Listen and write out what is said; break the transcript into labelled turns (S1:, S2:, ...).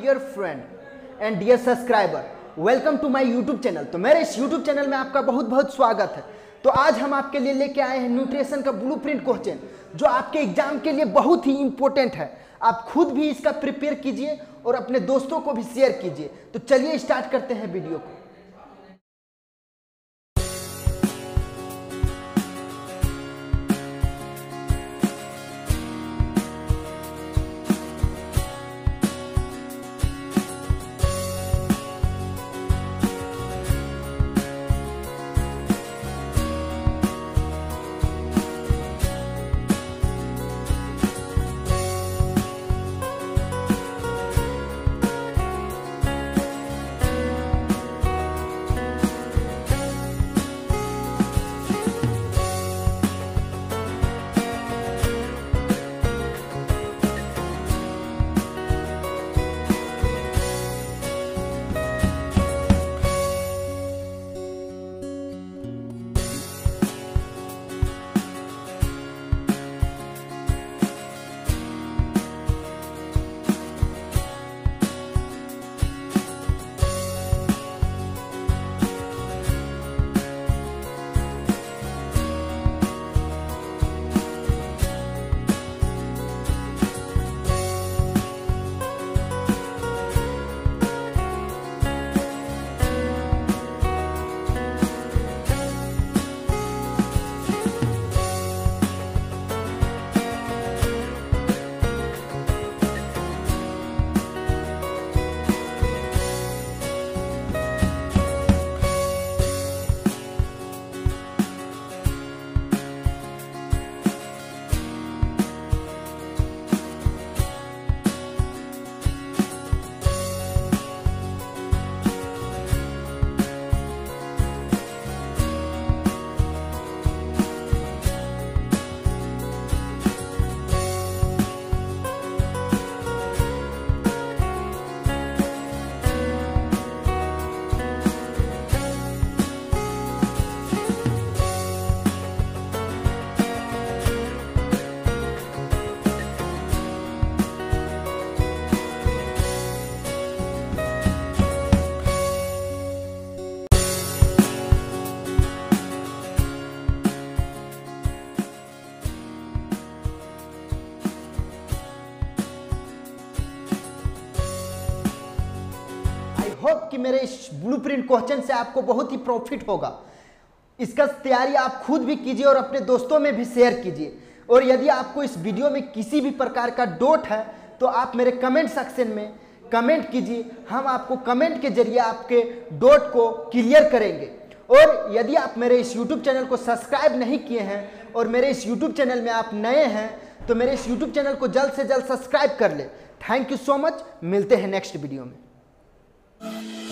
S1: Dear friend and dear subscriber, welcome to my YouTube channel. तो मेरे इस YouTube channel में आपका बहुत बहुत स्वागत है। तो आज हम आपके लिए लेके आए हैं न्यूट्रिशन का ब्लूप्रिंट क्वेश्चन, जो आपके एग्जाम के लिए बहुत ही इंपॉर्टेंट है। आप खुद भी इसका प्रिपेयर कीजिए और अपने दोस्तों को भी शेयर कीजिए। तो चलिए स्टार्ट करते हैं वीडियो को। होप कि मेरे इस ब्लूप्रिंट क्वेश्चन से आपको बहुत ही प्रॉफिट होगा। इसका तैयारी आप खुद भी कीजिए और अपने दोस्तों में भी शेयर कीजिए। और यदि आपको इस वीडियो में किसी भी प्रकार का डाउट है तो आप मेरे कमेंट सेक्शन में कमेंट कीजिए। हम आपको कमेंट के जरिए आपके डाउट को क्लियर करेंगे। और यदि आप मेरे इस यूट्यूब चैनल को सब्सक्राइब नहीं किए हैं और मेरे इस यूट्यूब चैनल में आप नए हैं तो मेरे इस यूट्यूब चैनल को जल्द से जल्द सब्सक्राइब कर ले। Thank you so much. मिलते हैं नेक्स्ट वीडियो में।